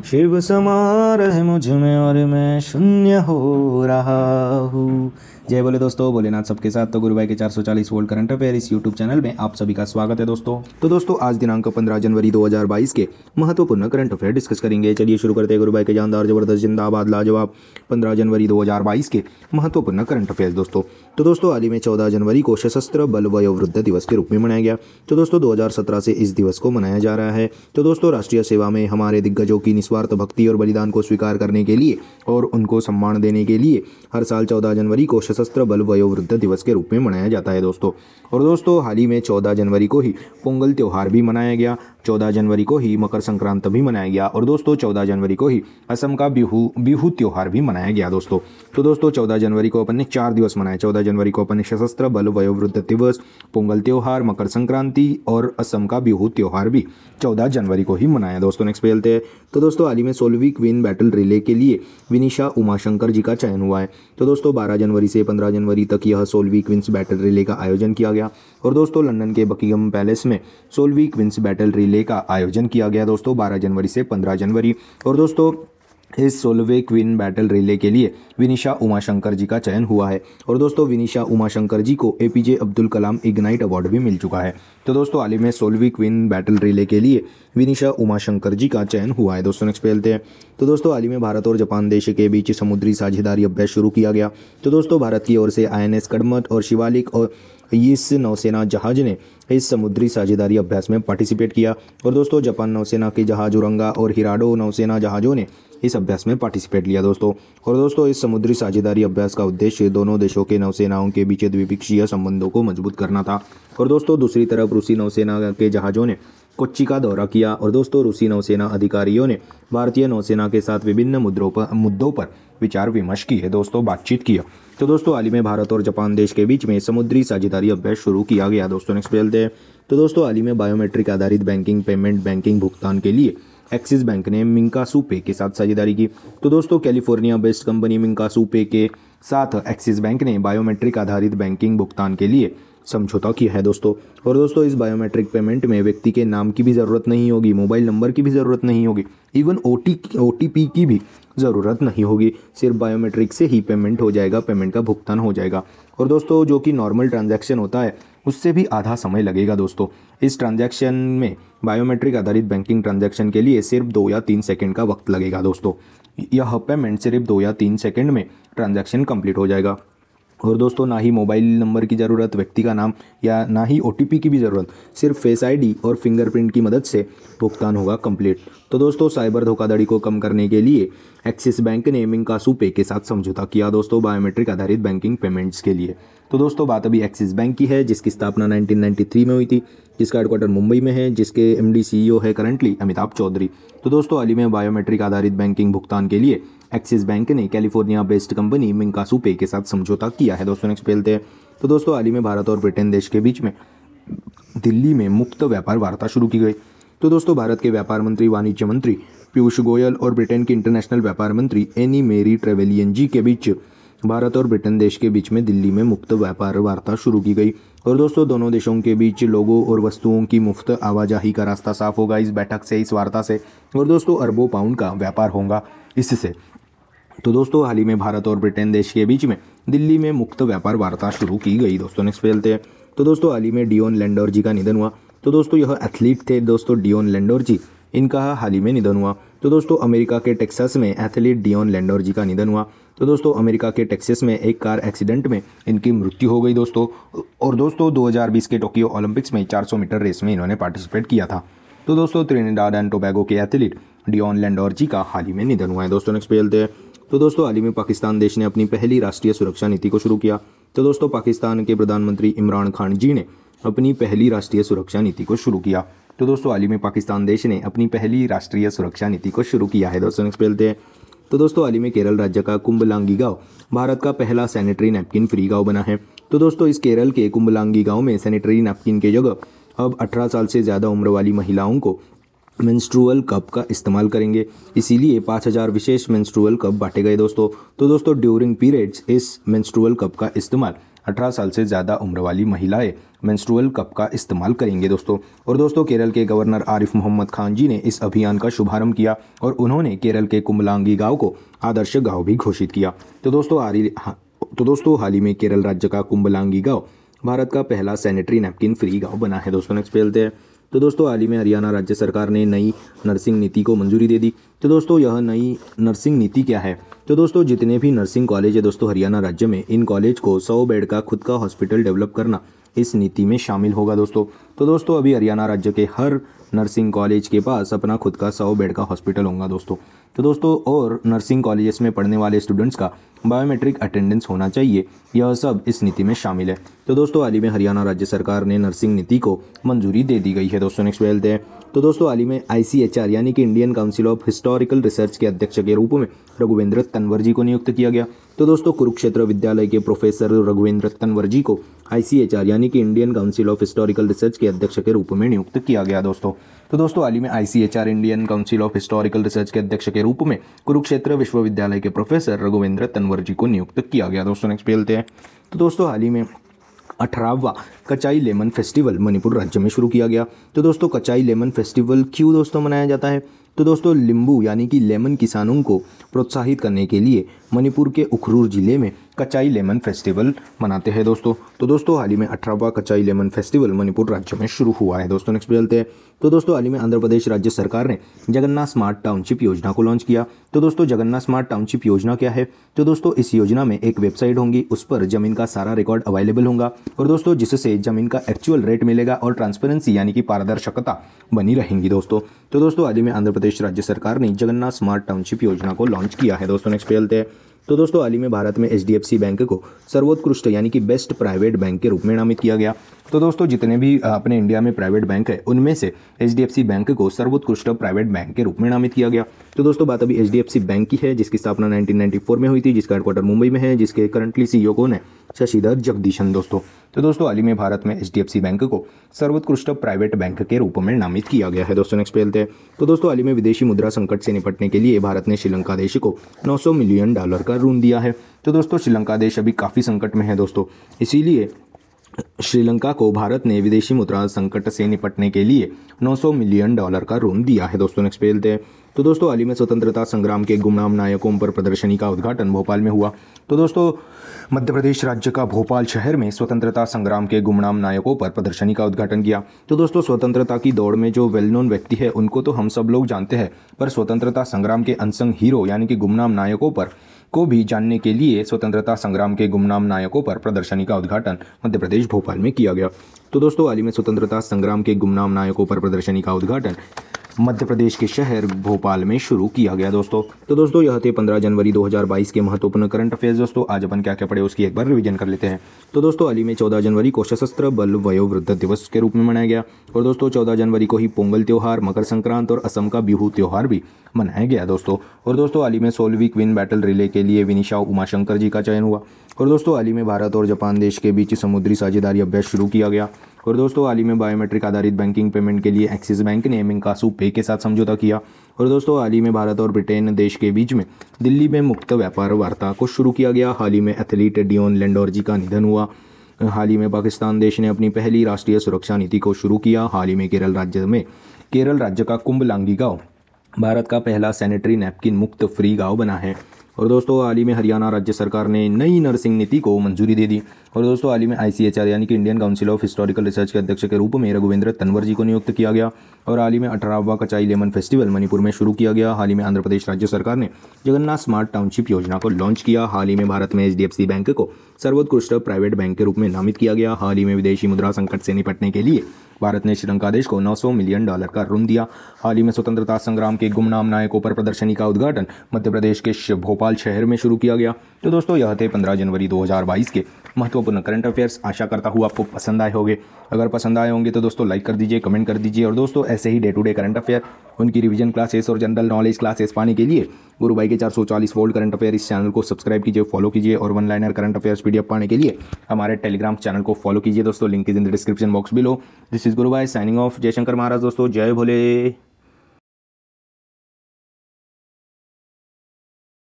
शिव समा रहे मुझ में और मैं शून्य हो रहा हूँ। जय बोले दोस्तों, भोलेनाथ सबके साथ। तो गुरु भाई के 440 वोल्ट करंट अफेयर इस यूट्यूब चैनल में आप सभी का स्वागत है दोस्तों। तो दोस्तों आज दिनांक 15 जनवरी 2022 के महत्वपूर्ण करंट अफेयर डिस्कस करेंगे। चलिए शुरू करते हैं। गुरु भाई के जानदार जबरदस्त जिंदाबाद लाजवाब 15 जनवरी 2022 के महत्वपूर्ण करंट अफेयर दोस्तों। तो दोस्तों हाल ही में 14 जनवरी को सशस्त्र बल वयोवृद्ध दिवस के रूप में मनाया गया। तो दोस्तों 2017 से इस दिवस को मनाया जा रहा है। तो दोस्तों राष्ट्रीय सेवा में हमारे दिग्गजों की निस्वार्थ भक्ति और बलिदान को स्वीकार करने के लिए और उनको सम्मान देने के लिए हर साल 14 जनवरी को सशस्त्र बल वयोवृद्ध दिवस के रूप में मनाया जाता है दोस्तों। और दोस्तों हाल ही में 14 जनवरी को ही पोंगल त्यौहार भी मनाया गया। 14 जनवरी को ही मकर संक्रांति भी मनाया गया। और दोस्तों 14 जनवरी को ही असम का बिहू त्यौहार भी मनाया गया दोस्तों। तो दोस्तों 14 जनवरी को अपन ने 4 दिवस मनाए। 14 जनवरी को अपन ने सशस्त्र बल वयोवृद्ध दिवस, पोंगल त्यौहार, मकर संक्रांति और असम का बिहू त्यौहार भी 14 जनवरी को ही मनाया दोस्तों। नेक्स्ट पे चलते हैं। तो दोस्तों हाल ही में 16वीं क्वीन बैटल रिले के लिए विनीशा उमाशंकर जी का चयन हुआ है। तो दोस्तों 12 जनवरी से 15 जनवरी तक यह 16वीं क्वींस बैटल रिले का आयोजन किया गया। और दोस्तों लंदन के बकिंघम पैलेस में 16वीं क्वींस बैटल रिले का आयोजन किया गया दोस्तों 12 जनवरी से 15 जनवरी। और दोस्तों इस 16वें क्वीन बैटल रिले के लिए विनीशा उमाशंकर जी का चयन हुआ है। और दोस्तों विनीशा उमाशंकर जी को APJ Abdul Kalam Ignite award भी मिल चुका है। तो दोस्तों हाल ही में 16वीं क्वीन बैटल रिले के लिए विनीशा उमाशंकर जी का चयन हुआ है दोस्तों। नेक्स्ट पे चलते हैं। तो दोस्तों हाल ही में भारत और जापान देश के बीच समुद्री साझेदारी अभ्यास शुरू किया गया। तो दोस्तों भारत की ओर से INS कडमत और शिवालिक और इस नौसेना जहाज ने इस समुद्री साझेदारी अभ्यास में पार्टिसिपेट किया। और दोस्तों जापान नौसेना के जहाज उरंगा और हिराडो नौसेना जहाज़ों ने इस अभ्यास में पार्टिसिपेट लिया दोस्तों। और दोस्तों इस समुद्री साझेदारी अभ्यास का उद्देश्य दोनों देशों के नौसेनाओं के बीच द्विपक्षीय संबंधों को मजबूत करना था। और दोस्तों दूसरी तरफ रूसी नौसेना के जहाज़ों ने कोच्चि का दौरा किया। और दोस्तों रूसी नौसेना अधिकारियों ने भारतीय नौसेना के साथ विभिन्न मुद्दों पर विचार विमर्श किए दोस्तों, बातचीत किया। तो दोस्तों हाल ही में भारत और जापान देश के बीच में समुद्री साझेदारी अभ्यास शुरू किया गया दोस्तों। नेक्स्ट पे चलते हैं। तो दोस्तों हाल ही में बायोमेट्रिक आधारित बैंकिंग भुगतान के लिए एक्सिस बैंक ने मिंकासू पे के साथ साझेदारी की। तो दोस्तों California based company Minkasu pay के साथ एक्सिस बैंक ने बायोमेट्रिक आधारित बैंकिंग भुगतान के लिए समझौता किया है दोस्तों। और दोस्तों इस बायोमेट्रिक पेमेंट में व्यक्ति के नाम की भी ज़रूरत नहीं होगी, मोबाइल नंबर की भी ज़रूरत नहीं होगी, इवन OTP की भी ज़रूरत नहीं होगी। सिर्फ बायोमेट्रिक से ही पेमेंट हो जाएगा, पेमेंट का भुगतान हो जाएगा। और दोस्तों जो कि नॉर्मल ट्रांजैक्शन होता है उससे भी आधा समय लगेगा दोस्तों। इस ट्रांजैक्शन में बायोमेट्रिक आधारित बैंकिंग ट्रांजैक्शन के लिए सिर्फ 2 या 3 सेकंड का वक्त लगेगा दोस्तों। यह पेमेंट सिर्फ 2 या 3 सेकंड में ट्रांजैक्शन कंप्लीट हो जाएगा। और दोस्तों ना ही मोबाइल नंबर की ज़रूरत, व्यक्ति का नाम या ना ही OTP की भी ज़रूरत, सिर्फ फेस ID और फिंगरप्रिंट की मदद से भुगतान होगा कंप्लीट। तो दोस्तों साइबर धोखाधड़ी को कम करने के लिए एक्सिस बैंक ने मिंकासू पे के साथ समझौता किया दोस्तों बायोमेट्रिक आधारित बैंकिंग पेमेंट्स के लिए। तो दोस्तों बात अभी एक्सिस बैंक की है जिसकी स्थापना 1993 में हुई थी, जिसका हेडक्वार्टर मुंबई में है, जिसके MD CEO है करंटली अमिताभ चौधरी। तो दोस्तों हाल ही में बायोमेट्रिक आधारित बैंकिंग भुगतान के लिए एक्सिस बैंक ने California based company Minkasu pay के साथ समझौता किया है दोस्तों। नेक्स्ट पे चलते हैं। तो दोस्तों हाल ही में भारत और ब्रिटेन देश के बीच में दिल्ली में मुक्त व्यापार वार्ता शुरू की गई। तो दोस्तों भारत के व्यापार मंत्री, वाणिज्य मंत्री पीयूष गोयल और ब्रिटेन के इंटरनेशनल व्यापार मंत्री एनी मेरी ट्रेवेलियन जी के बीच भारत और ब्रिटेन देश के बीच में दिल्ली में मुक्त व्यापार वार्ता शुरू की गई। और दोस्तों दोनों देशों के बीच लोगों और वस्तुओं की मुफ्त आवाजाही का रास्ता साफ होगा इस बैठक से, इस वार्ता से। और दोस्तों अरबों पाउंड का व्यापार होगा इससे। तो दोस्तों हाल ही में भारत और ब्रिटेन देश के बीच में दिल्ली में मुक्त व्यापार वार्ता शुरू की गई दोस्तों। नेक्स्ट पे चलते हैं। तो दोस्तों हाल ही में डियोन लेंडोर जी का निधन हुआ। तो दोस्तों यह एथलीट थे दोस्तों डियोन लेंडोर जी, इनका हाल ही में निधन हुआ। तो दोस्तों अमेरिका के टेक्सास में एथलीट डियोन लेंडोर जी का निधन हुआ। तो दोस्तों अमेरिका के टेक्सास में एक कार एक्सीडेंट में इनकी मृत्यु हो गई दोस्तों। और दोस्तों 2020 के टोक्यो ओलंपिक्स में 400 मीटर रेस में इन्होंने पार्टिसिपेट किया था। तो दोस्तों त्रिनिडाद एंड टोबैगो के एथलीट डियोन लेंडोर जी का हाल ही में निधन हुआ है दोस्तों। नेक्स्ट पे चलते हैं। तो दोस्तों हाल ही में पाकिस्तान देश ने अपनी पहली राष्ट्रीय सुरक्षा नीति को शुरू किया। तो दोस्तों पाकिस्तान के प्रधानमंत्री इमरान खान जी ने अपनी पहली राष्ट्रीय सुरक्षा नीति को शुरू किया। तो दोस्तों हाल ही में पाकिस्तान देश ने अपनी पहली राष्ट्रीय सुरक्षा नीति को शुरू किया है दोस्तों। नेक्स्ट पे चलते हैं। तो दोस्तों हाल ही में केरल राज्य का कुंभलांगी गांव भारत का पहला सैनिटरी नैपकिन फ्री गांव बना है। तो दोस्तों इस केरल के कुंभलांगी गांव में सैनिटरी नैपकिन की जगह अब 18 साल से ज़्यादा उम्र वाली महिलाओं को मेंस्ट्रुअल कप का इस्तेमाल करेंगे। इसीलिए 5000 विशेष मेंस्ट्रुअल कप बांटे गए दोस्तों। तो दोस्तों ड्यूरिंग पीरियड्स इस मेंस्ट्रुअल कप का इस्तेमाल 18 साल से ज़्यादा उम्र वाली महिलाएं मेंस्ट्रुअल कप का इस्तेमाल करेंगे दोस्तों। और दोस्तों केरल के गवर्नर आरिफ मोहम्मद खान जी ने इस अभियान का शुभारंभ किया और उन्होंने केरल के कुंबलांगी गांव को आदर्श गांव भी घोषित किया। तो दोस्तों हाल ही में केरल राज्य का कुंबलांगी गांव भारत का पहला सैनिटरी नैपकिन फ्री गांव बना है दोस्तों। नेक्स्ट पे चलते हैं। तो दोस्तों हाल ही में हरियाणा राज्य सरकार ने नई नर्सिंग नीति को मंजूरी दे दी। तो दोस्तों यह नई नर्सिंग नीति क्या है? तो दोस्तों जितने भी नर्सिंग कॉलेज है दोस्तों हरियाणा राज्य में, इन कॉलेज को 100 बेड का खुद का हॉस्पिटल डेवलप करना इस नीति में शामिल होगा दोस्तों। तो दोस्तों अभी हरियाणा राज्य के हर नर्सिंग कॉलेज के पास अपना खुद का 100 बेड का हॉस्पिटल होगा दोस्तों। तो दोस्तों और नर्सिंग कॉलेजेस में पढ़ने वाले स्टूडेंट्स का बायोमेट्रिक अटेंडेंस होना चाहिए, यह सब इस नीति में शामिल है। तो दोस्तों हाल ही में हरियाणा राज्य सरकार ने नर्सिंग नीति को मंजूरी दे दी गई है दोस्तों। नेक्स्ट पे हैं। तो दोस्तों हाल ही में ICHR यानी कि Indian Council of Historical Research के अध्यक्ष के रूप में रघुवेंद्र तंवर जी को नियुक्त किया गया। तो दोस्तों कुरुक्षेत्र विद्यालय के प्रोफेसर रघुवेंद्र तंवर जी को ICHR यानी कि Indian Council of Historical Research के अध्यक्ष के रूप में नियुक्त किया गया दोस्तों। तो दोस्तों हाल ही में ICHR Indian Council of Historical Research के अध्यक्ष के रूप में कुरुक्षेत्र विश्वविद्यालय के प्रोफेसर रघुवेंद्र तंवर जी को नियुक्त किया गया दोस्तों। नेक्स्ट पे चलते हैं। तो दोस्तों हाल ही में 18वां कचाई लेमन फेस्टिवल मणिपुर राज्य में शुरू किया गया। तो दोस्तों कचाई लेमन फेस्टिवल क्यों दोस्तों मनाया जाता है? तो दोस्तों नींबू यानी कि लेमन किसानों को प्रोत्साहित करने के लिए मणिपुर के उखरुल जिले में कचाई लेमन फेस्टिवल मनाते हैं दोस्तों। तो दोस्तों हाल ही में 18वां कचाई लेमन फेस्टिवल मणिपुर राज्य में शुरू हुआ है दोस्तों। नेक्स्ट पे चलते हैं। तो दोस्तों हाल ही में आंध्र प्रदेश राज्य सरकार ने जगन्नाथ स्मार्ट टाउनशिप योजना को लॉन्च किया। तो दोस्तों जगन्नाथ स्मार्ट टाउनशिप योजना क्या है? तो दोस्तों इस योजना में एक वेबसाइट होगी, उस पर जमीन का सारा रिकॉर्ड अवेलेबल होगा और दोस्तों जिससे जमीन का एक्चुअल रेट मिलेगा और ट्रांसपेरेंसी यानी कि पारदर्शिता बनी रहेंगी दोस्तों। तो दोस्तों हाल ही में आंध्र प्रदेश राज्य सरकार ने जगन्नाथ स्मार्ट टाउनशिप योजना को लॉन्च किया है दोस्तों। नेक्स्ट पे चलते हैं। तो दोस्तों हाल ही में भारत में HDFC बैंक को सर्वोत्कृष्ट यानी कि बेस्ट प्राइवेट बैंक के रूप में नामित किया गया। तो दोस्तों जितने भी अपने इंडिया में प्राइवेट बैंक है उनमें से HDFC बैंक को सर्वोत्कृष्ट प्राइवेट बैंक के रूप में नामित किया गया। तो दोस्तों बात अभी HDFC बैंक की है, जिसकी स्थापना 1994 में हुई थी, जिसका हेडक्वार्टर मुंबई में है, जिसके करंटली CEO कौन है? शशिधर जगदीशन दोस्तों। तो दोस्तों हाल ही में भारत में HDFC बैंक को सर्वोत्कृष्ट प्राइवेट बैंक के रूप में नामित किया गया है दोस्तों। नेक्स्ट पे चलते हैं। तो दोस्तों हाल ही में विदेशी मुद्रा संकट से निपटने के लिए भारत ने श्रीलंका देश को $900 मिलियन का ऋण दिया है। तो दोस्तों श्रीलंका देश अभी काफ़ी संकट में है दोस्तों, इसीलिए श्रीलंका को भारत ने विदेशी मुद्रा संकट से निपटने के लिए $900 मिलियन का ऋण दिया है दोस्तों। नेक्स्ट पे चलते हैं। तो दोस्तों हाल ही में स्वतंत्रता संग्राम के गुमनाम नायकों पर प्रदर्शनी का उद्घाटन भोपाल में हुआ। तो दोस्तों मध्य प्रदेश राज्य का भोपाल शहर में स्वतंत्रता संग्राम के गुमनाम नायकों पर प्रदर्शनी का उद्घाटन किया। तो दोस्तों स्वतंत्रता की दौड़ में जो वेल नोन व्यक्ति है उनको तो हम सब लोग जानते हैं, पर स्वतंत्रता संग्राम के अनसंग हीरो यानी कि गुमनाम नायकों पर को भी जानने के लिए स्वतंत्रता संग्राम के गुमनाम नायकों पर प्रदर्शनी का उद्घाटन मध्य प्रदेश भोपाल में किया गया। तो दोस्तों हाल ही में स्वतंत्रता संग्राम के गुमनाम नायकों पर प्रदर्शनी का उद्घाटन मध्य प्रदेश के शहर भोपाल में शुरू किया गया दोस्तों। तो दोस्तों यह थे 15 जनवरी 2022 के महत्वपूर्ण करंट अफेयर्स दोस्तों। आज अपन क्या क्या पढ़े उसकी एक बार रिवीजन कर लेते हैं। तो दोस्तों हाल ही में 14 जनवरी को सशस्त्र बल वयोवृद्ध दिवस के रूप में मनाया गया और दोस्तों 14 जनवरी को ही पोंगल त्यौहार, मकर संक्रांत और असम का बिहू त्यौहार भी मनाया गया दोस्तों। और दोस्तों हाल ही में 16वीं क्वीन बैटल रिले के लिए विनीशा उमाशंकर जी का चयन हुआ। और दोस्तों हाल ही में भारत और जापान देश के बीच समुद्री साझेदारी अभ्यास शुरू किया गया। और दोस्तों हाल ही में बायोमेट्रिक आधारित बैंकिंग पेमेंट के लिए एक्सिस बैंक ने मिंकासू पे के साथ समझौता किया। और दोस्तों हाल ही में भारत और ब्रिटेन देश के बीच में दिल्ली में मुक्त व्यापार वार्ता को शुरू किया गया। हाल ही में एथलीट डियोन लेंडोरजी का निधन हुआ। हाल ही में पाकिस्तान देश ने अपनी पहली राष्ट्रीय सुरक्षा नीति को शुरू किया। हाल ही में केरल राज्य का कुंबलांगी गांव भारत का पहला सैनिटरी नैपकिन मुक्त फ्री गांव बना है। और दोस्तों हाल ही में हरियाणा राज्य सरकार ने नई नर्सिंग नीति को मंजूरी दे दी। और दोस्तों हाल ही में ICHR यानी कि Indian Council of Historical Research के अध्यक्ष के रूप में रघुवेंद्र तंवर जी को नियुक्त किया गया। और हाल ही में 18वां कचाई लेमन फेस्टिवल मणिपुर में शुरू किया गया। हाल ही में आंध्र प्रदेश राज्य सरकार ने जगन्नाथ स्मार्ट टाउनशिप योजना को लॉन्च किया। हाल ही में भारत में HDFC बैंक को सर्वोत्कृष्ट प्राइवेट बैंक के रूप में नामित किया गया। हाल ही में विदेशी मुद्रा संकट से निपटने के लिए भारत ने श्रीलंका देश को $900 मिलियन का ऋण दिया। हाल ही में स्वतंत्रता संग्राम के गुमनाम नायकों पर प्रदर्शनी का उद्घाटन मध्य प्रदेश के भोपाल शहर में शुरू किया गया। तो दोस्तों यह थे 15 जनवरी 2022 के महत्वपूर्ण करंट अफेयर्स। आशा करता हूँ आपको पसंद आए होंगे। अगर पसंद आए होंगे तो दोस्तों लाइक कर दीजिए, कमेंट कर दीजिए। और दोस्तों ऐसे ही day to day current affair, उनकी रिवीजन क्लासेस और जनरल नॉलेज क्लासेस पाने के लिए गुरु भाई के 440 वोल्ट करंट अफेयर इस चैनल को सब्सक्राइब कीजिए, फॉलो कीजिए। और one liner current affairs PDF पाने के लिए हमारे टेलीग्राम चैनल को फॉलो कीजिए दोस्तों। Link is in the description box below. This is Guru Bhai signing off. जय शंकर महाराज दोस्तों, जय भोले।